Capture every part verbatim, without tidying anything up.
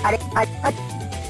あれあれあれ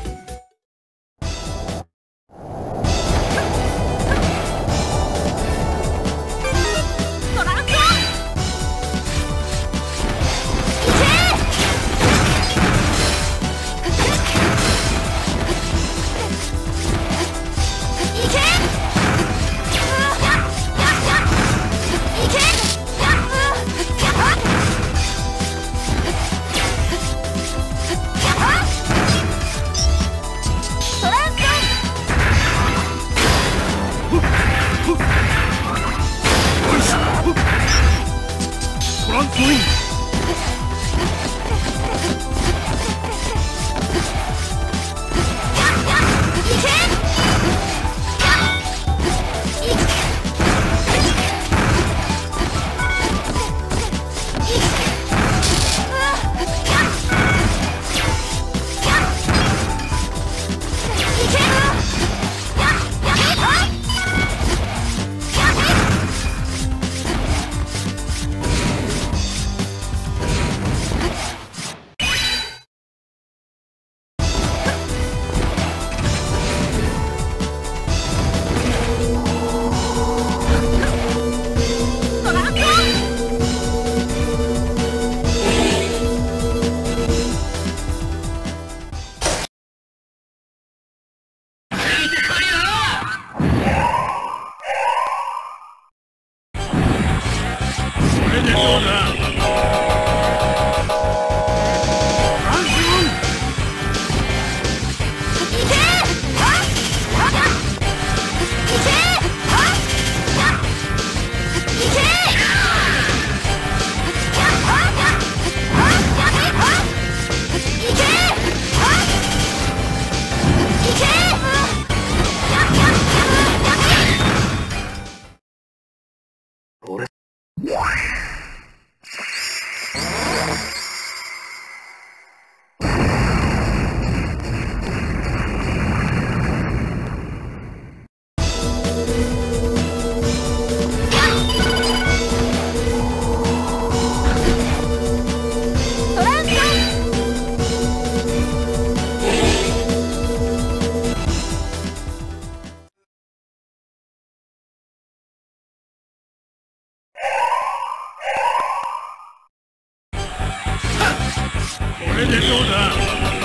これでどうだ。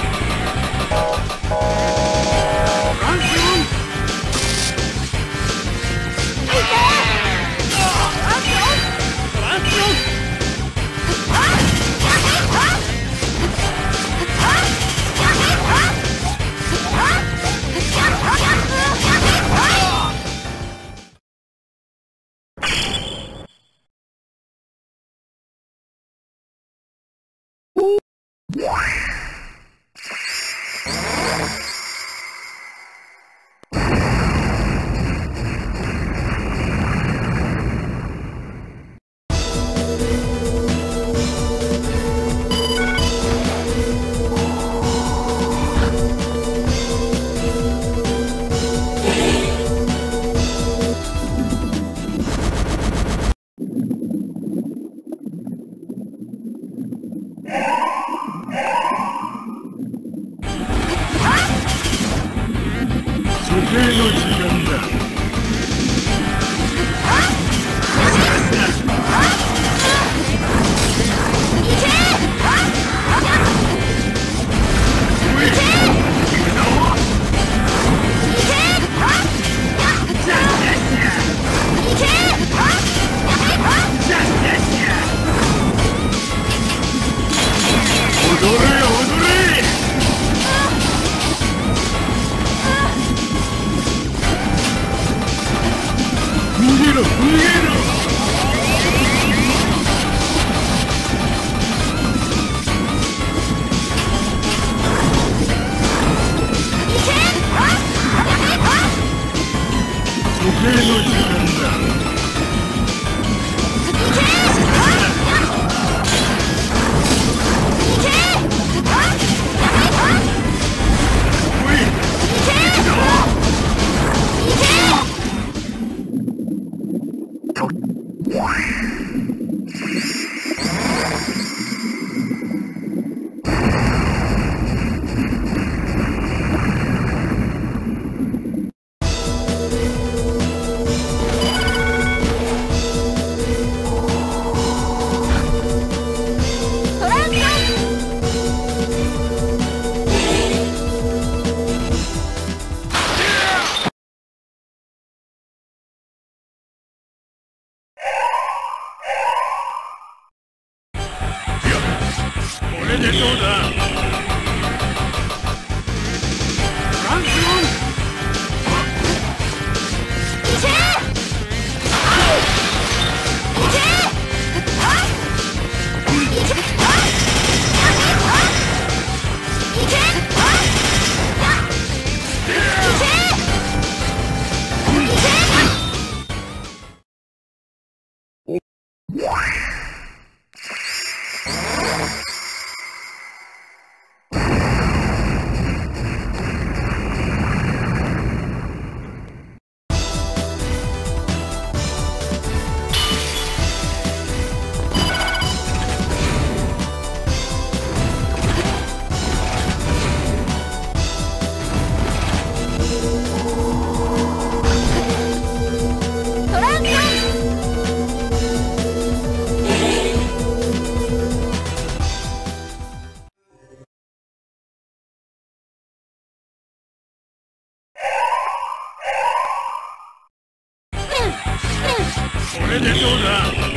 時計の時間だ。 れでどうだ。フランスロン。これでどうだ。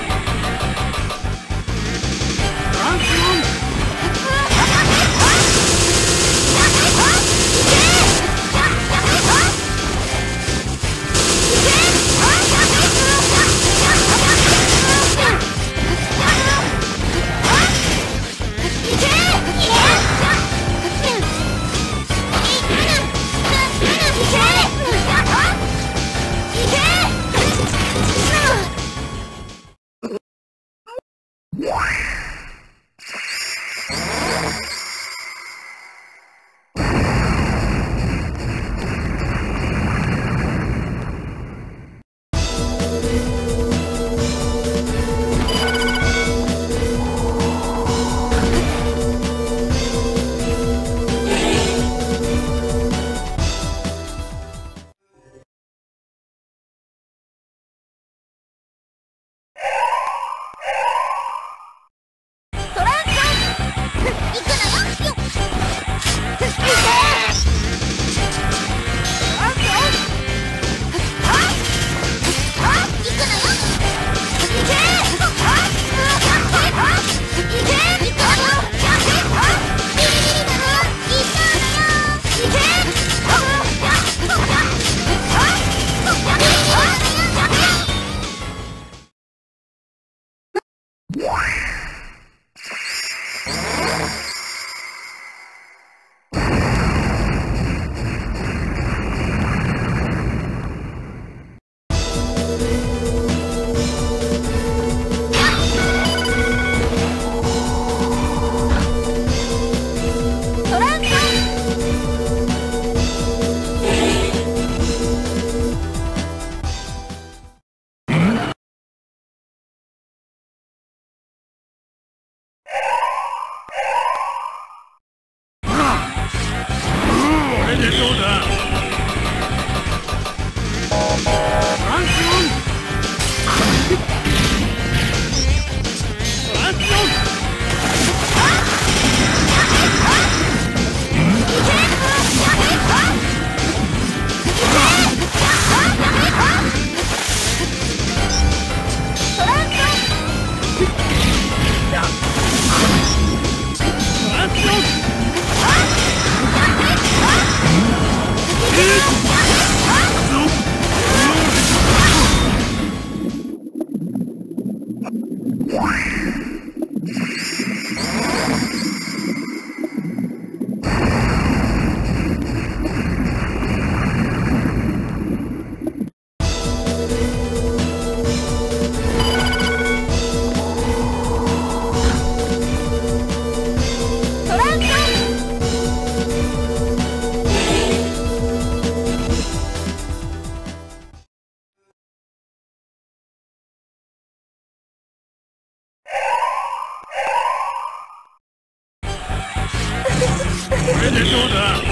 これでどうだ。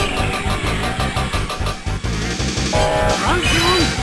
フランスロン。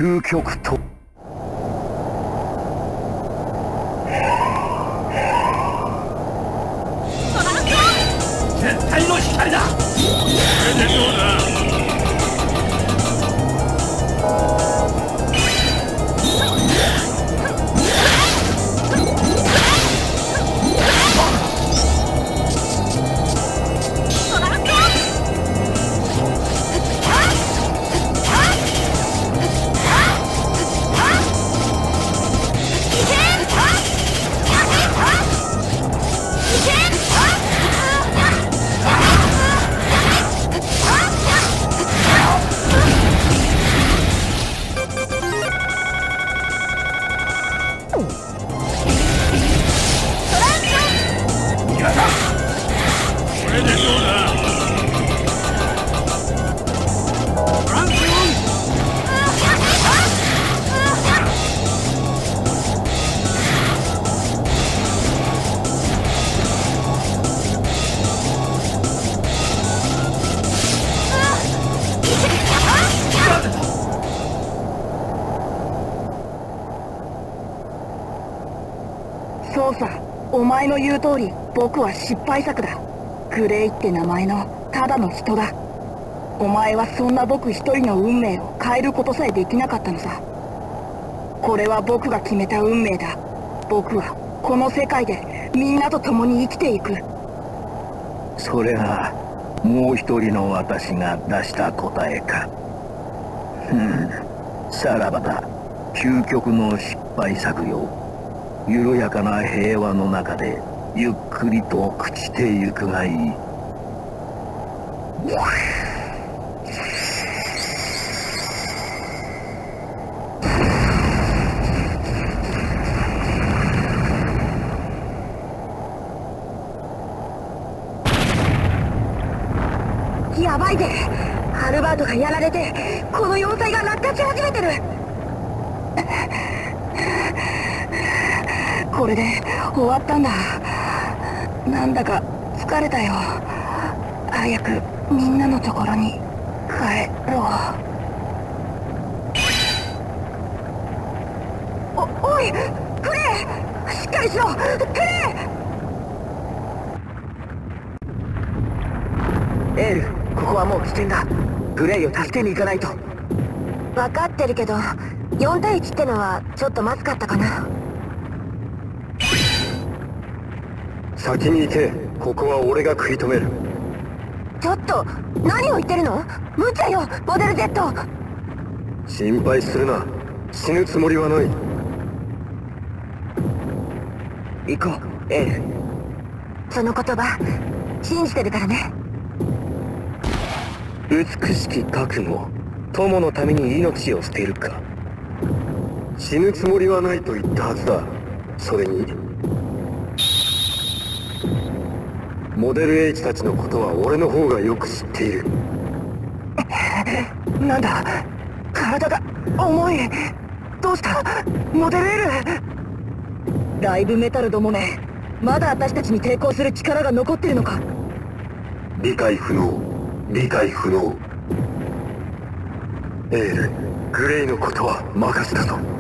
究極と。 絶対の光だ。これでどうだ。 そうさ、お前の言う通り僕は失敗作だ。グレイって名前のただの人だ。お前はそんな僕一人の運命を変えることさえできなかったのさ。これは僕が決めた運命だ。僕はこの世界でみんなと共に生きていく。 それがもう一人の私が出した答えか。うん、さらばだ。究極の失敗作よ。緩やかな平和の中でゆっくりと朽ちてゆくがいい。 やばいぜ。アルバートがやられてこの要塞が落下し始めてる。これで終わったんだ。なんだか疲れたよ。早くみんなのところに帰ろう。お、おいクレイ、しっかりしろクレイ。エール、ここはもう危険だ。グレイを助けに行かないと。分かってるけどよん対いちってのはちょっとまずかったかな。 先に行け。ここは俺が食い止める。 ちょっと何を言ってるの？無茶よモデル Z。 心配するな。死ぬつもりはない。 行こうエール。その言葉信じてるからね。 美しき覚悟。友のために命を捨てるか。死ぬつもりはないと言ったはずだ。それにモデル H たちのことは俺の方がよく知っている。 なんだ体が重い。どうしたモデル L。 ライブメタルどもめ、まだ私たちに抵抗する力が残ってるのか。 理解不能、理解不能。エール、グレイのことは任せたぞ。